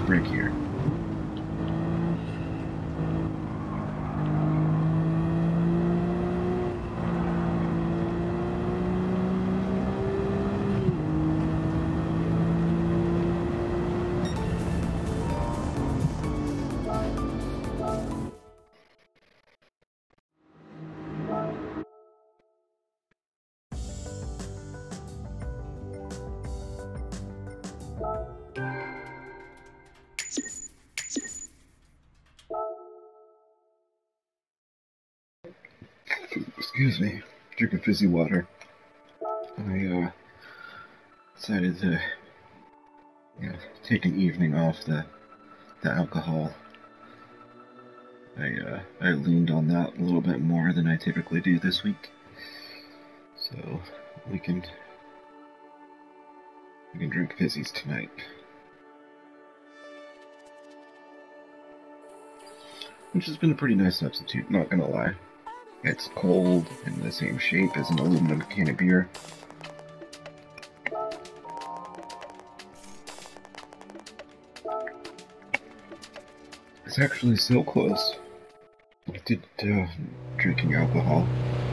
brake here. Excuse me, drinking fizzy water. I decided to take an evening off the alcohol. I leaned on that a little bit more than I typically do this week, so we can drink fizzies tonight. Which has been a pretty nice substitute, not gonna lie. It's cold and the same shape as an aluminum can of beer. It's actually so close to drinking alcohol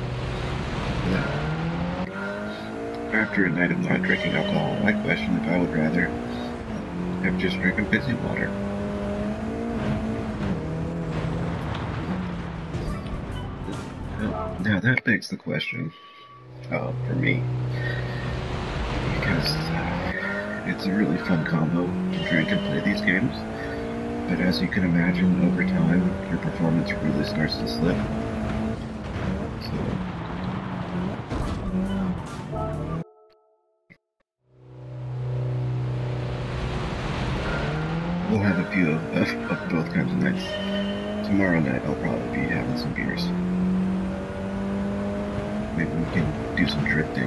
that after a night of not drinking alcohol, I question if I would rather have just drinking fizzy water. Now that begs the question, for me, because it's a really fun combo to drink and play these games, but as you can imagine, over time, your performance really starts to slip. So, we'll have a few of both kinds of nights. Tomorrow night, I'll probably be having some beers. Maybe we can do some drifting.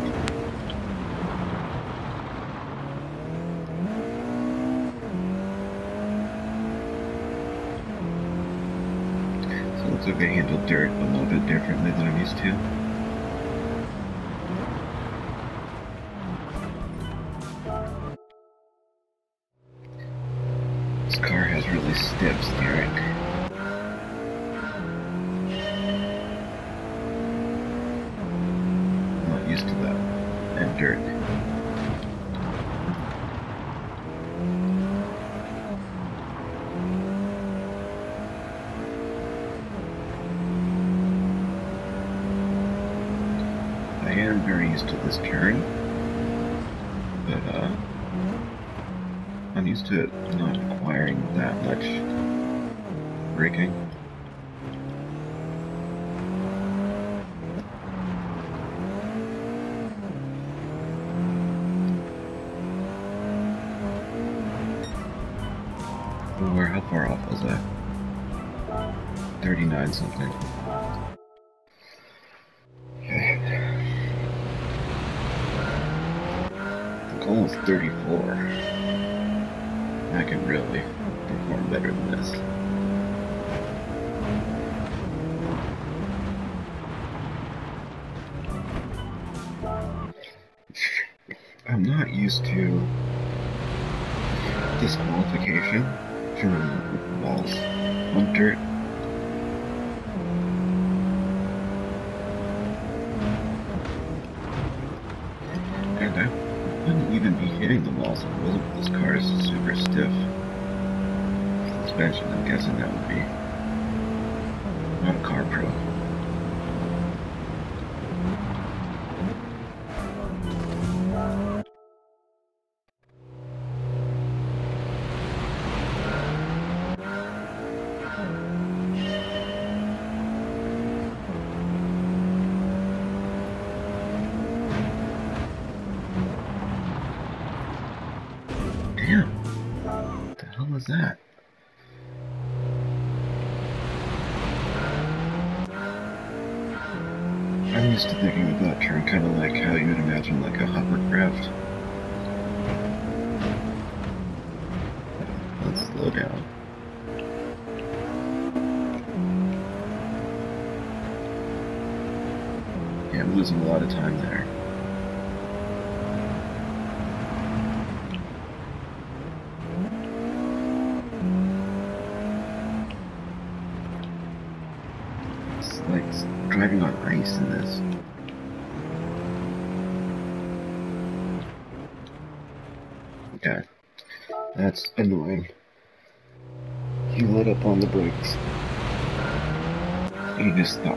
So it looks like I handled dirt a little bit differently than I'm used to. This car has really stiff steering. Used to that, and dirt. I am very used to this turn, but I'm used to it not requiring that much braking. How far off was that? 39 something. Okay. The goal is 34. I can really perform better than this. I'm not used to disqualification from walls on dirt. And I wouldn't even be hitting the walls if it wasn't. This car is super stiff. Suspension, I'm guessing that would be not a car pro. Damn. What the hell was that? I'm used to thinking of that turn kind of like how you would imagine like a hovercraft. Let's slow down. Yeah, I'm losing a lot of time there. like driving on ice in this. Okay, that's annoying. You let up on the brakes. You just stop.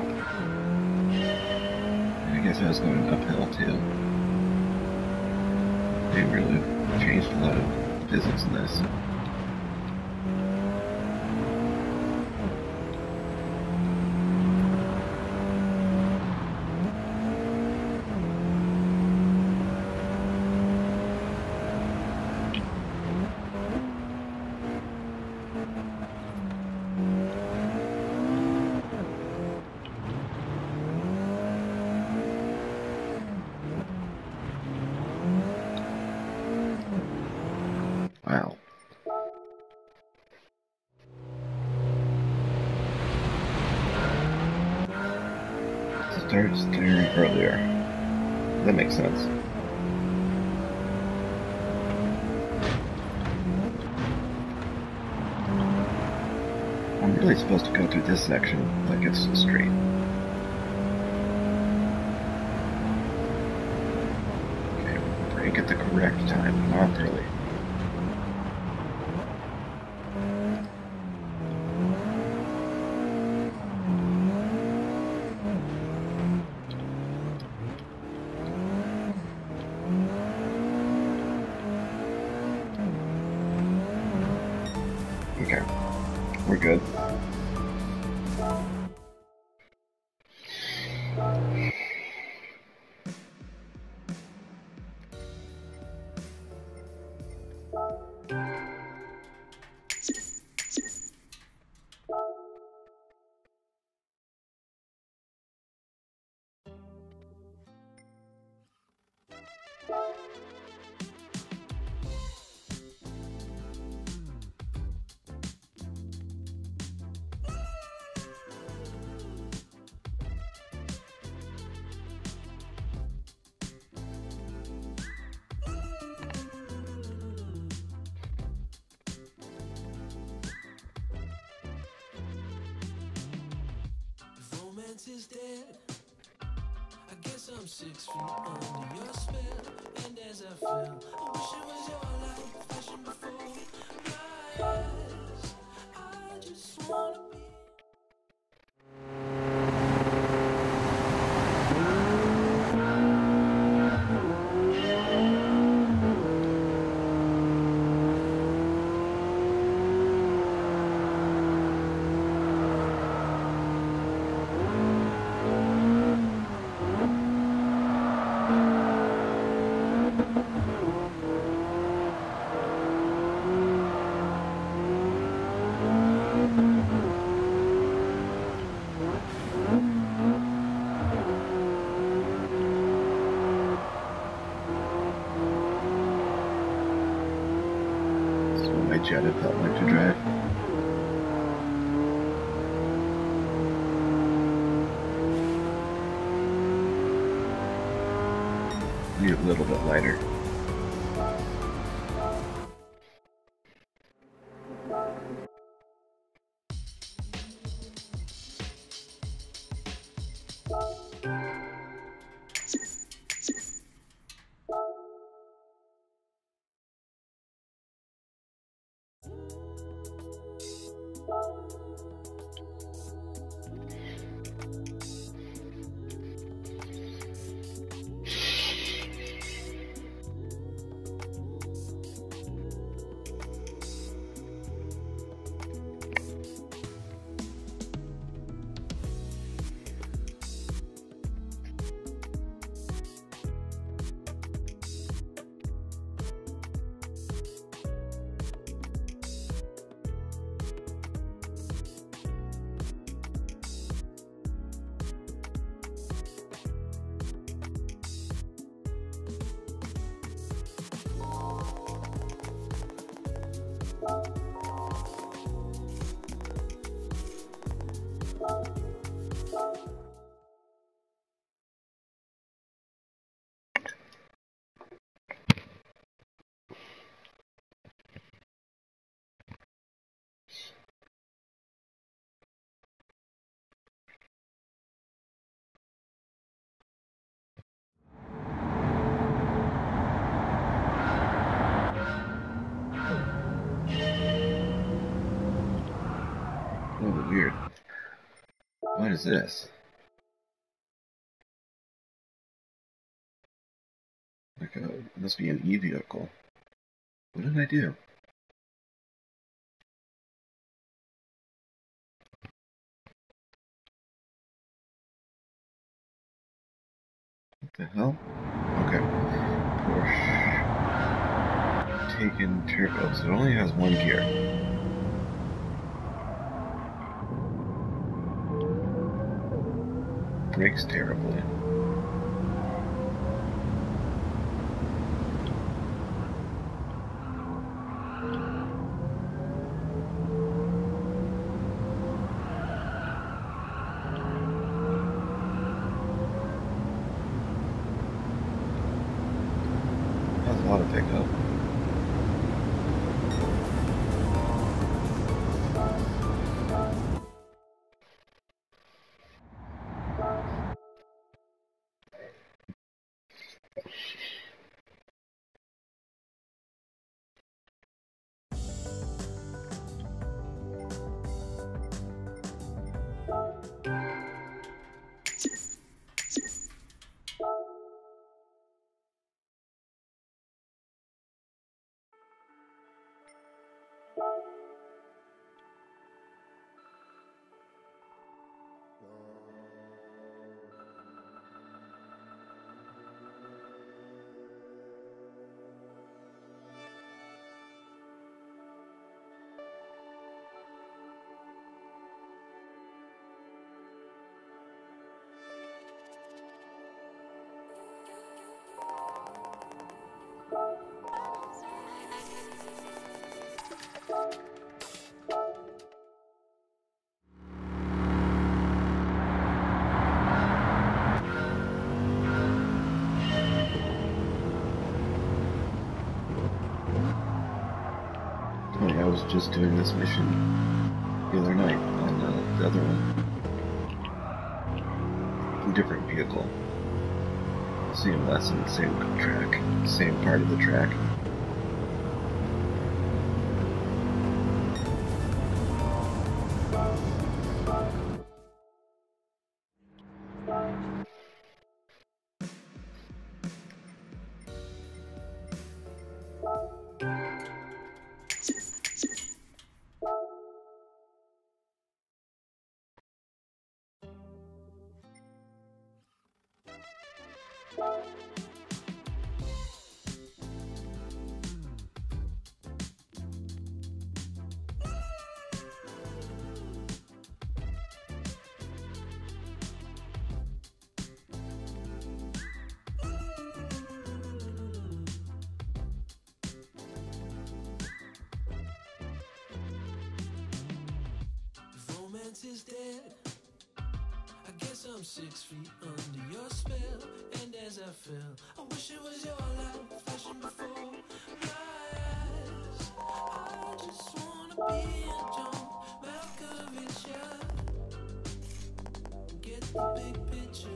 I guess I was going uphill too. They really changed a lot of physics in this. Wow. Start steering earlier. That makes sense. I'm really supposed to go through this section like it's a street. Okay, brake at the correct time, not early. Okay, we're good. Is dead. I guess I'm 6 feet under your spell, and as I fell, I wish it was your light flashing before my eyes. I just wanna be. My Jetta felt like to drive. Be a little bit lighter. A little bit weird. What is this? Like it must be an e-vehicle. What did I do? What the hell? Okay. Porsche. Taken turbo, so it only has one gear. Brakes terribly. Has a lot of pickup. Oh yeah, I was just doing this mission the other night on the other one. Different vehicle. Same lesson, same track, same part of the track. Romance is dead. I guess I'm 6 feet under your spell. And as I fell, I wish it was your light flashing before my eyes. I just wanna be a John Malkovich, yeah. Get the big picture.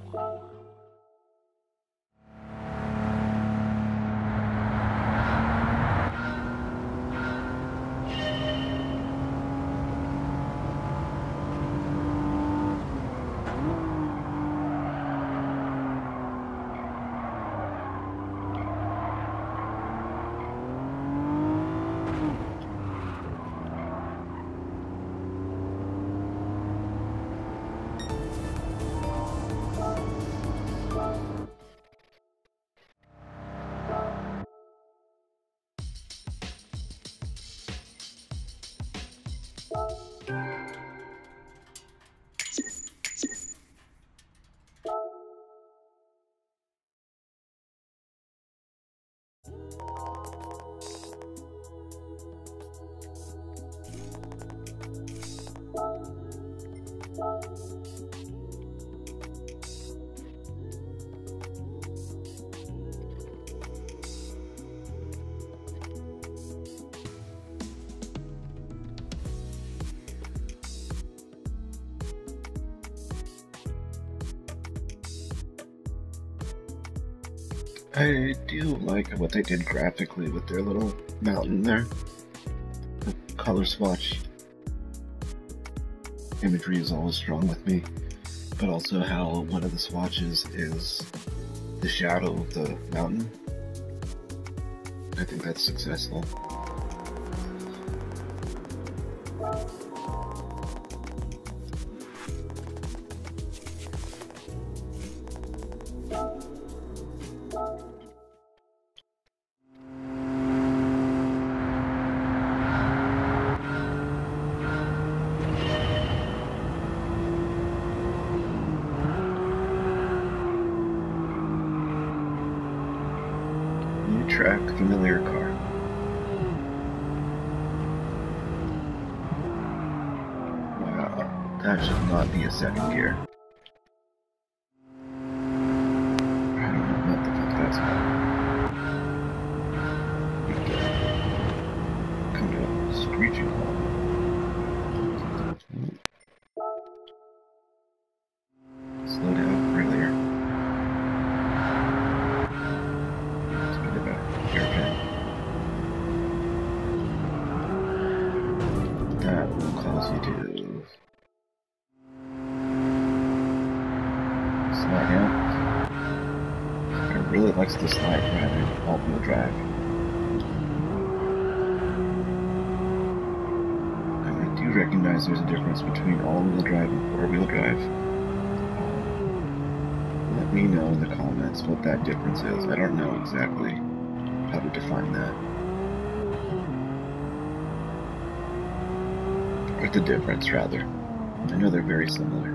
I do like what they did graphically with their little mountain there. The color swatch imagery is always strong with me, but also how one of the swatches is the shadow of the mountain. I think that's successful. New track, familiar car. Wow, that should not be a second gear. I don't know what the fuck that's about. Come to a screeching halt. Slow down earlier. Speed it back. Hairpin. That will cause you to slide down. It really likes to slide rather all-wheel drive. And I do recognize there's a difference between all-wheel drive and four-wheel drive. Let me know in the comments what that difference is. I don't know exactly how to define that. Or the difference, rather. I know they're very similar.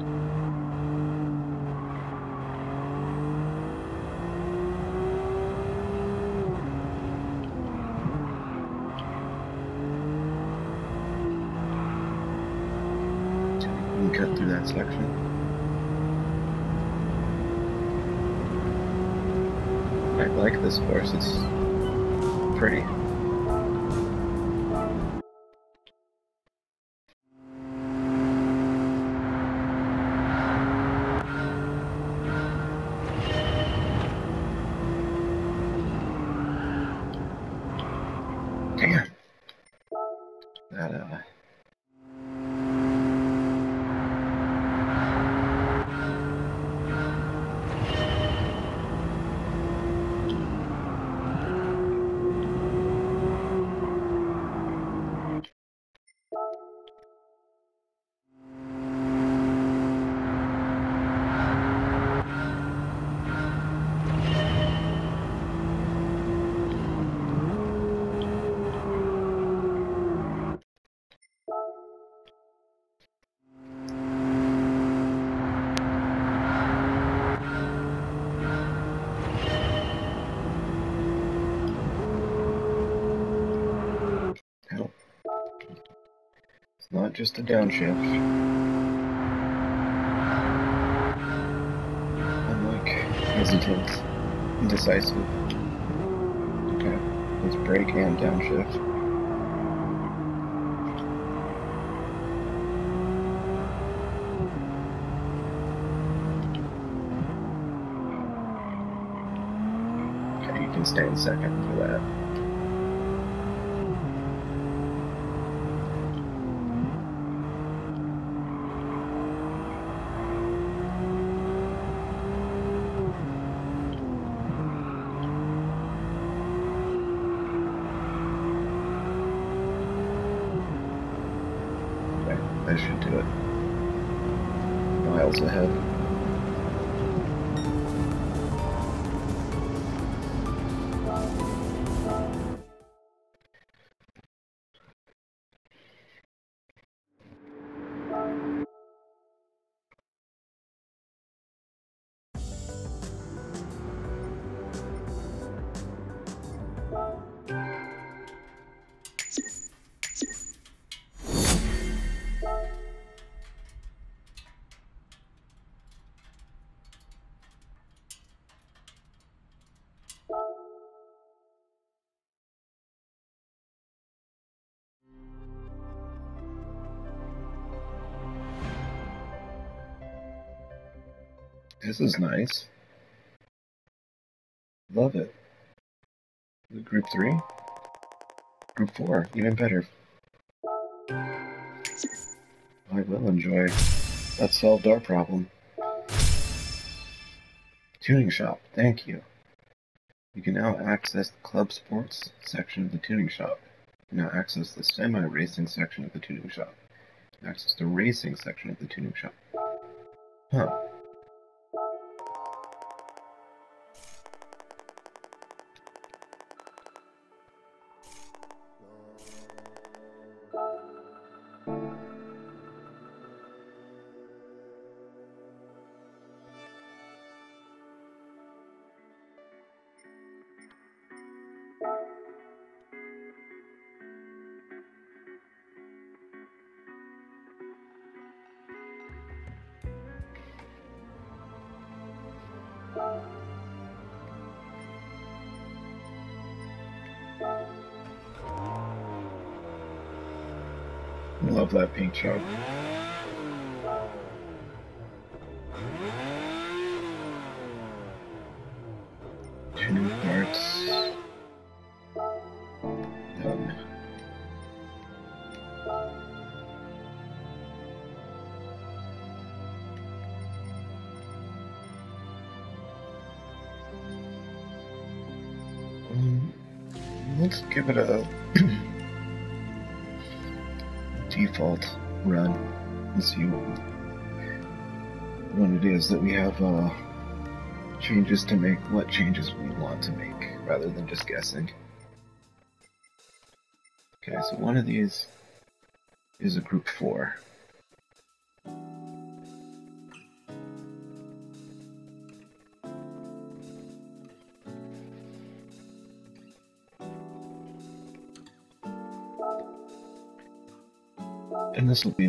We can cut through that section. I like this course, it's pretty. Damn! That, help. It's not just a downshift. I'm like hesitant, indecisive. Okay, let's brake and downshift. Okay, you can stay in second for that. That should do it. Miles ahead. This is nice. Love it. Group 3? Group 4, even better. I will enjoy. That solved our problem. Tuning shop, thank you. You can now access the Club Sports section of the tuning shop. You can now access the semi-racing section of the tuning shop. Access the racing section of the tuning shop. Huh. I love that paint job. Tuning parts. Done. Let's give it a default run and see what it is that we have changes to make, what changes we want to make, rather than just guessing. Okay, so one of these is a group 4. And this will be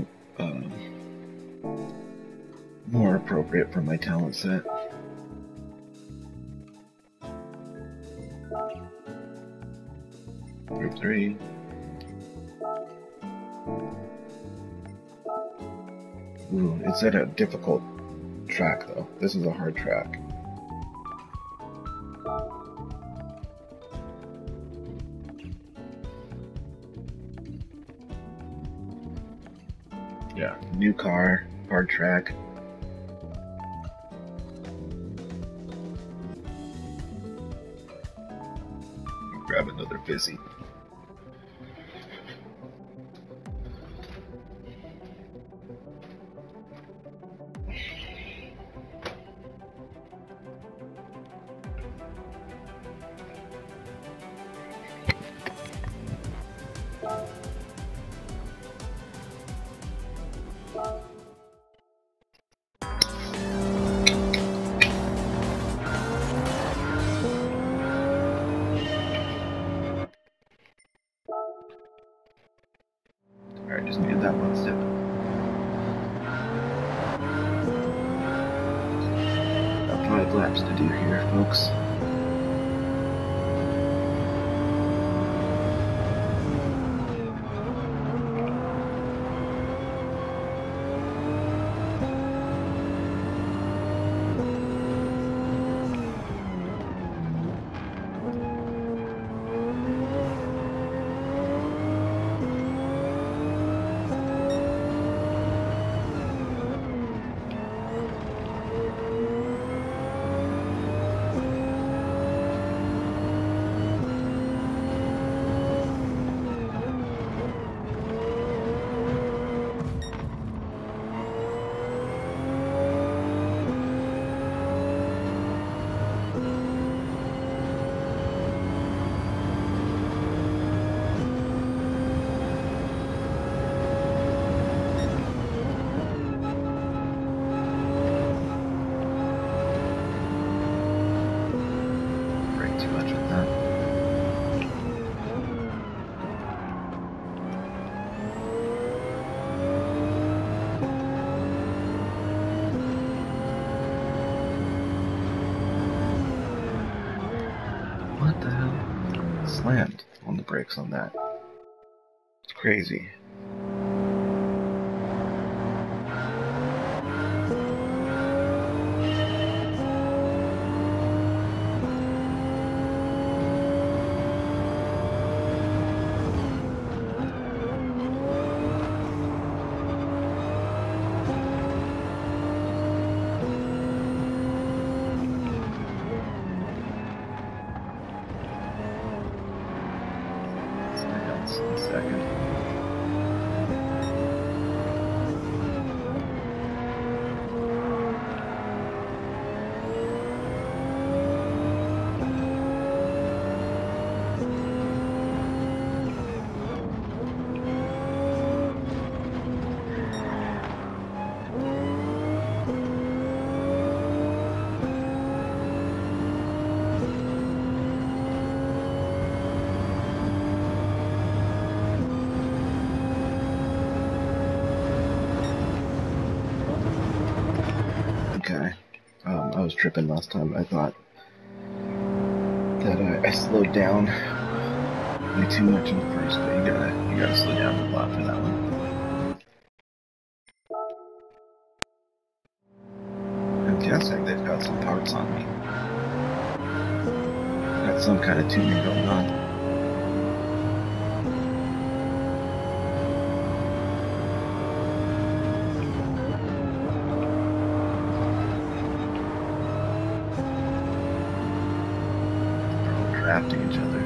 more appropriate for my talent set. Group 3. Ooh, it's at a difficult track though. This is a hard track. Yeah, new car, hard track. Grab another fizzy. Alright, just needed that one step. Got 5 laps to do here, folks. Too much of that. What the hell? Slammed on the brakes on that. It's crazy. tripping last time. I thought that I slowed down way too much in the first, but you gotta slow down a lot for that one. I'm guessing they've got some parts on me. Got some kind of tuning going on. Drafting each other.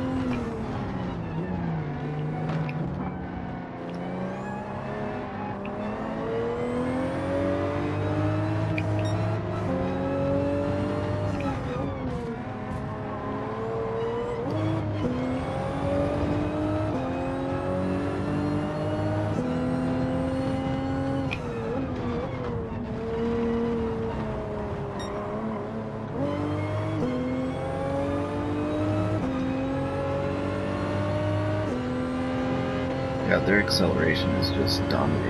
Yeah, their acceleration is just dominating.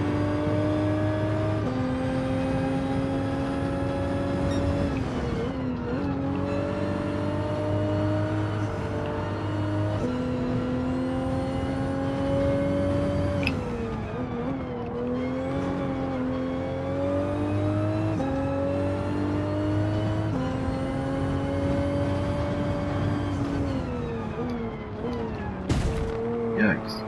Yikes.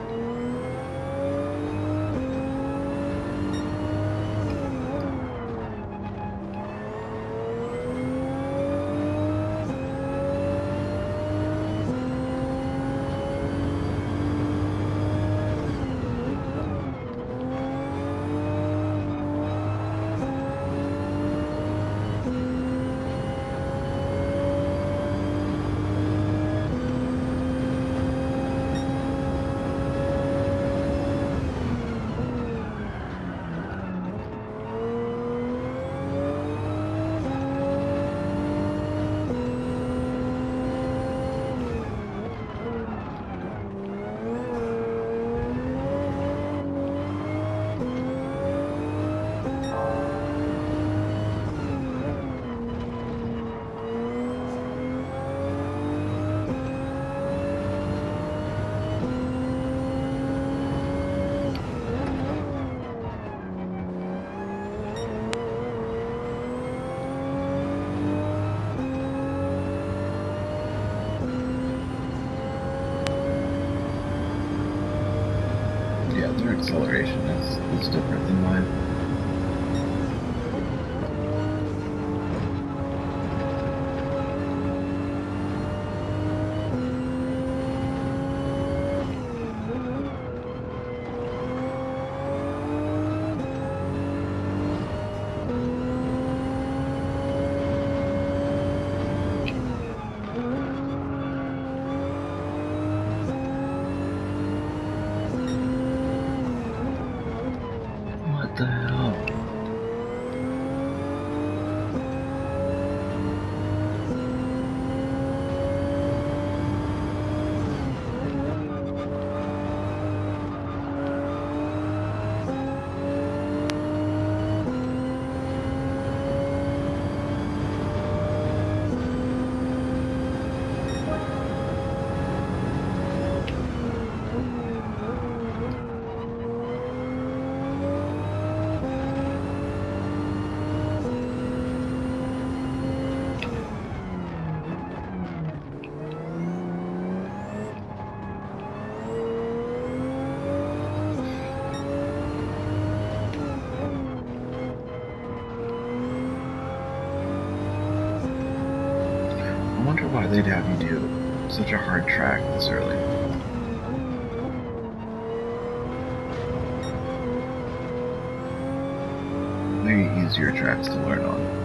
Yeah, their acceleration is different than mine. What the hell? I wonder why they'd have you do such a hard track this early. Way easier tracks to learn on.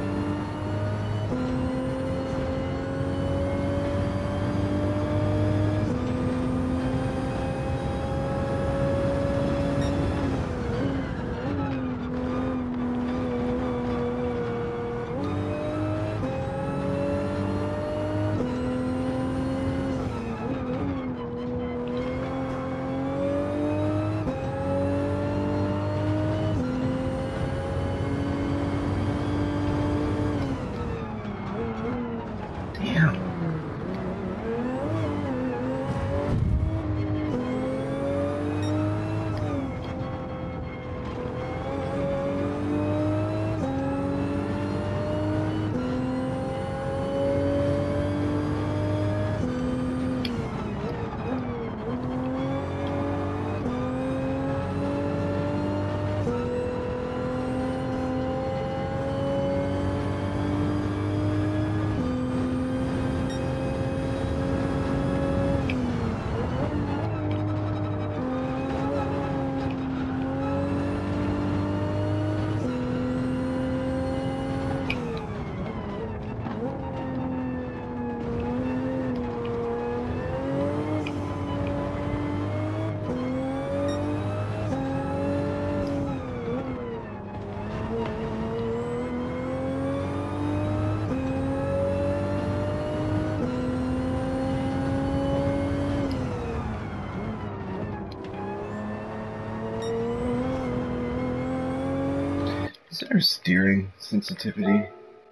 Consider steering sensitivity.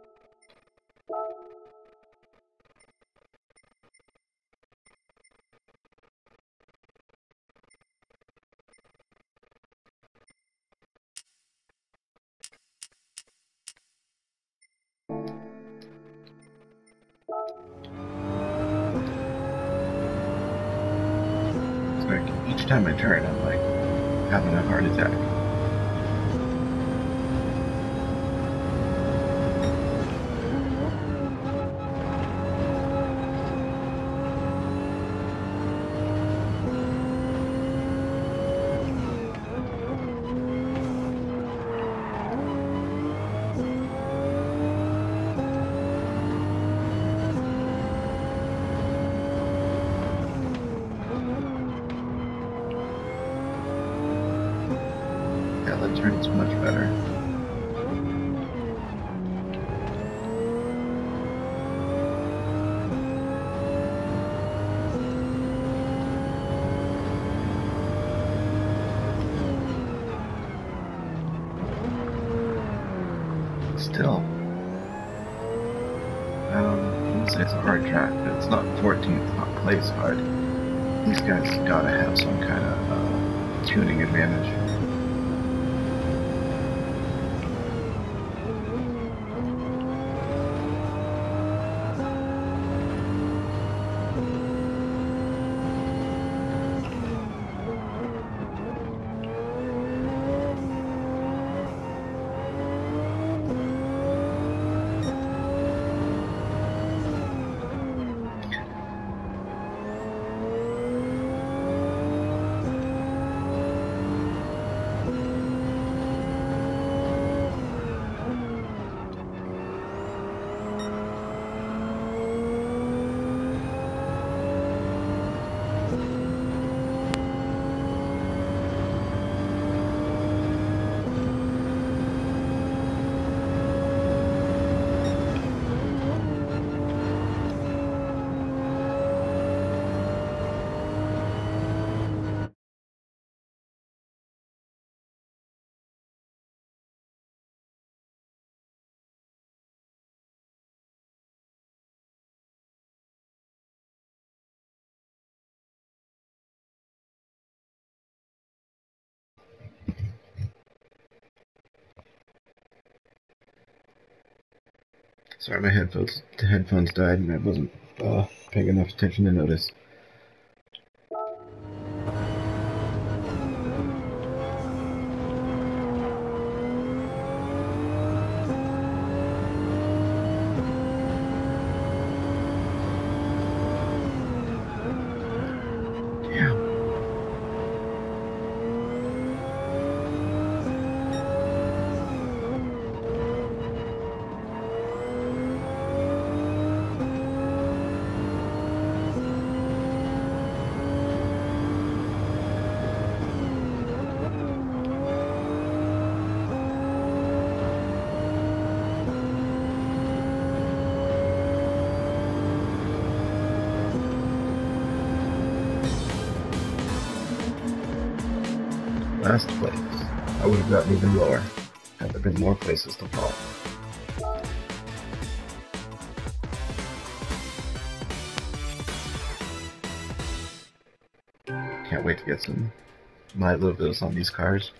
Each time I turn, I'm like having a heart attack. Yeah, that turn's much better. Still, I wouldn't say it's a hard track, but it's not 14th, not Clay's hard. These guys gotta have some kind of tuning advantage. Sorry, my headphones died and I wasn't paying enough attention to notice. Last place. I would have gotten even lower had there been more places to fall. Can't wait to get some my logos on these cars.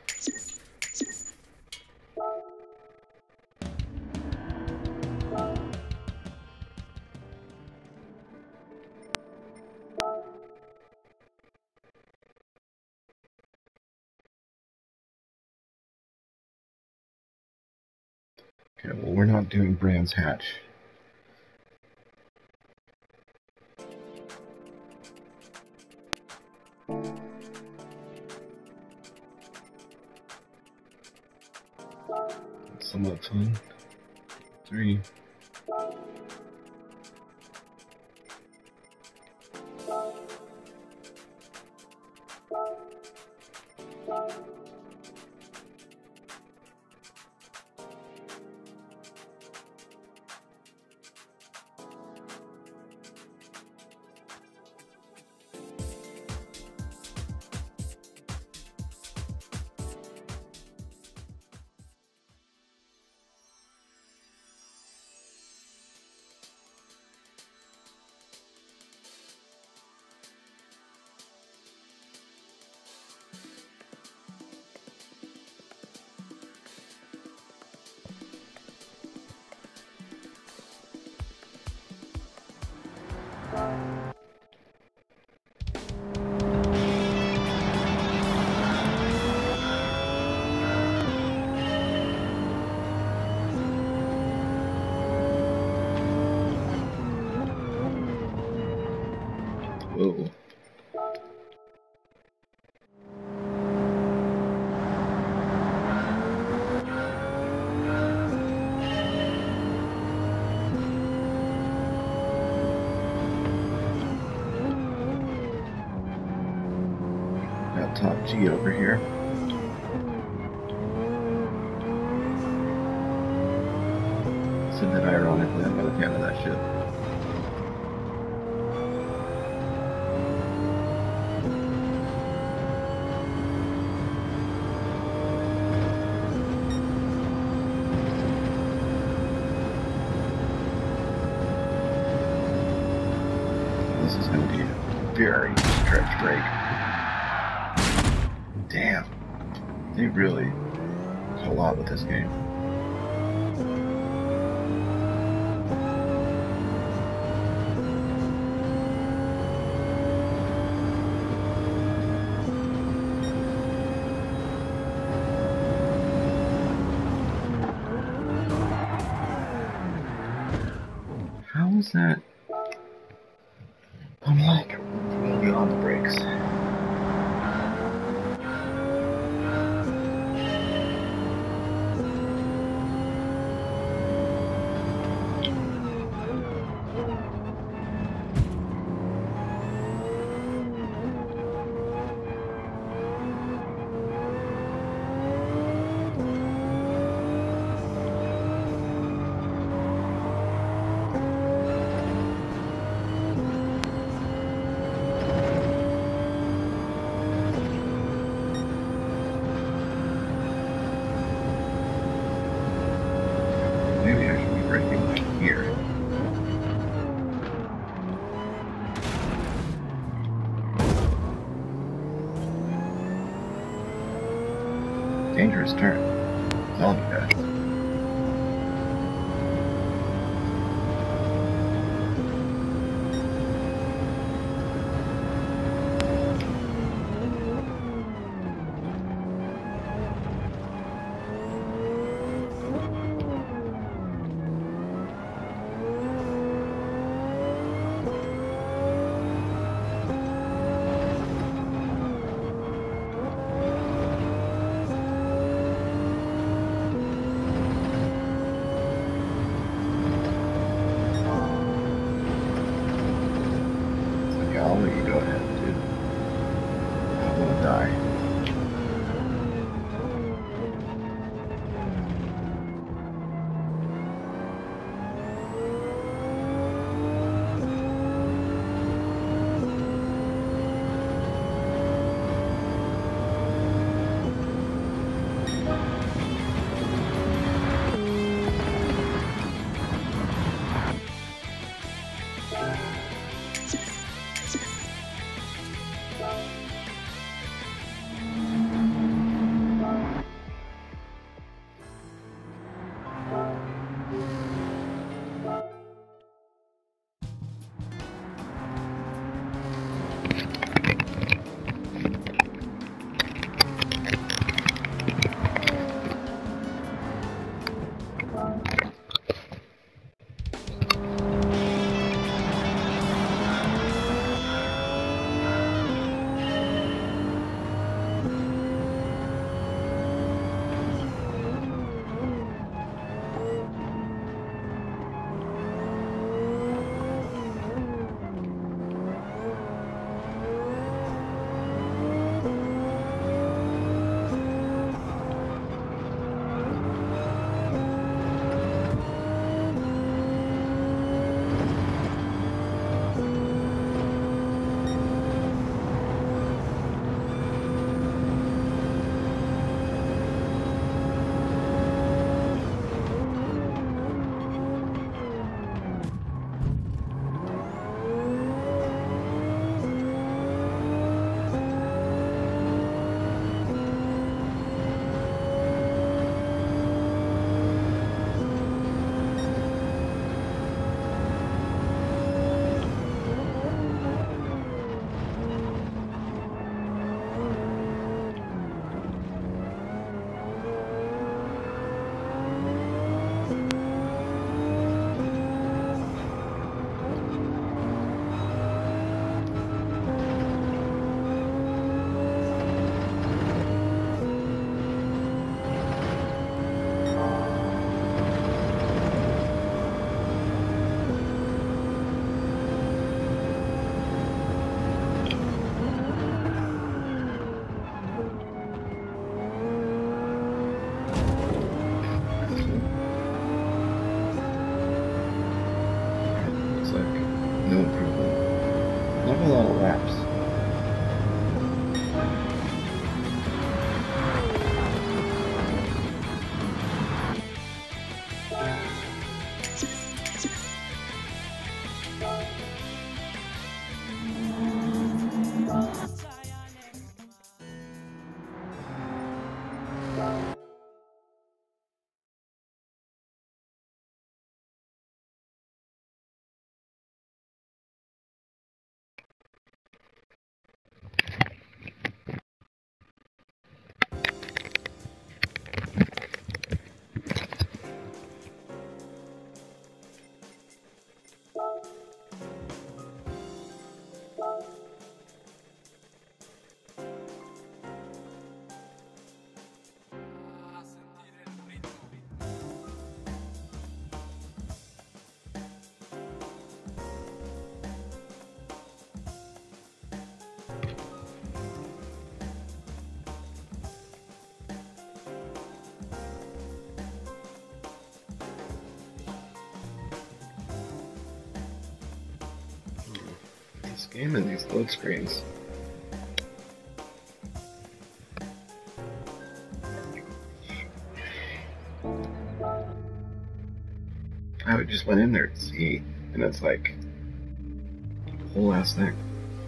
Okay, well, we're not doing Brands Hatch. It's somewhat fun. 3. top G over here. Said that ironically, I'm not a fan of that shit. This is going to be a very stretch break. Damn. They really did a lot with this game. How is that? I'm like really on the brakes. Maybe I should be braking like here. Dangerous turn. I'm telling you guys. game in these load screens. I just went in there to see, and it's like a whole ass thing.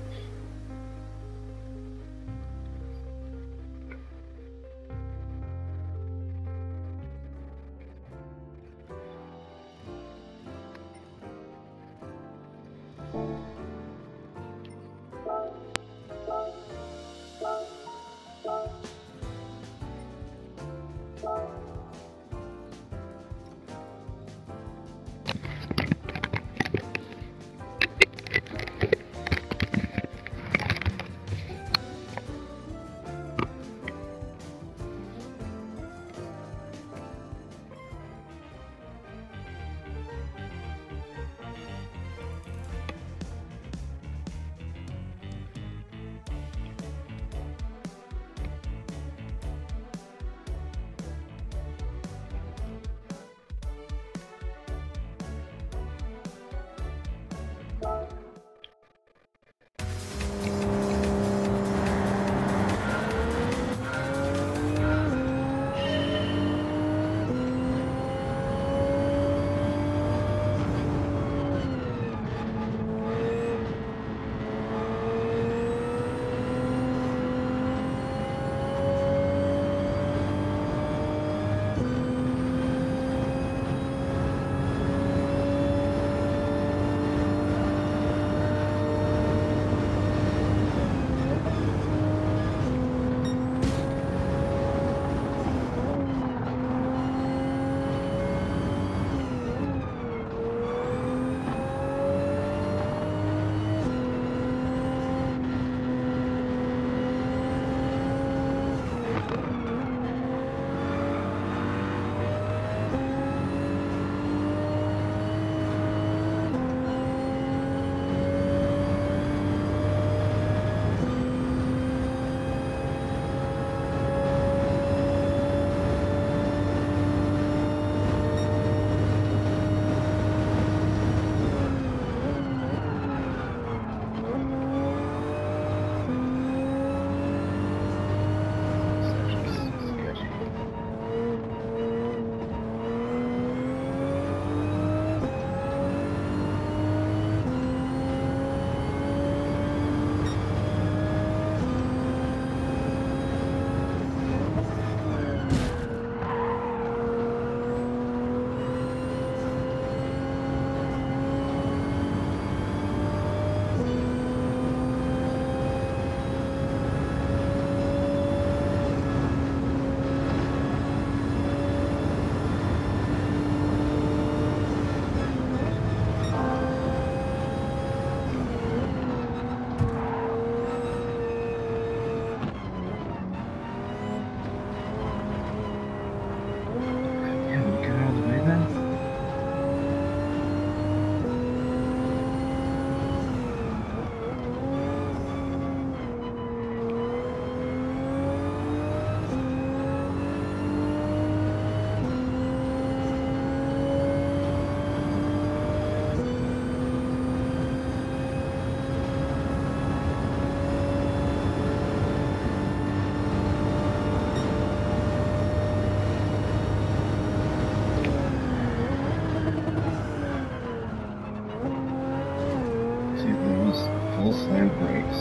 Full slam brakes,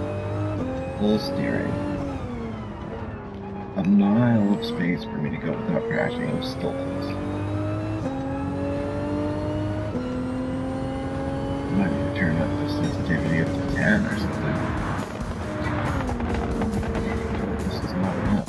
full steering, a mile of space for me to go without crashing. It was still close. I might need to turn up the sensitivity up to 10 or something. This is not enough.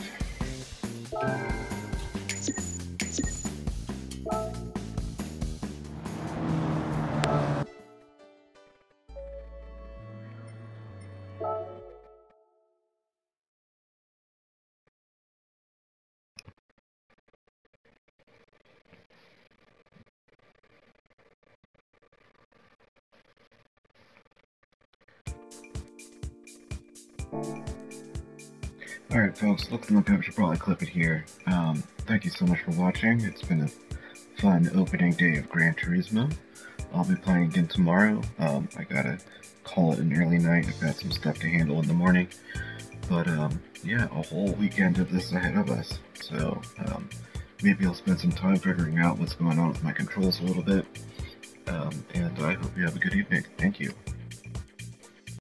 Alright folks, looks like I should probably clip it here. Thank you so much for watching. It's been a fun opening day of Gran Turismo. I'll be playing again tomorrow. I got a call it an early night. I've got some stuff to handle in the morning. But yeah, a whole weekend of this ahead of us. So maybe I'll spend some time figuring out what's going on with my controls a little bit. And I hope you have a good evening. Thank you.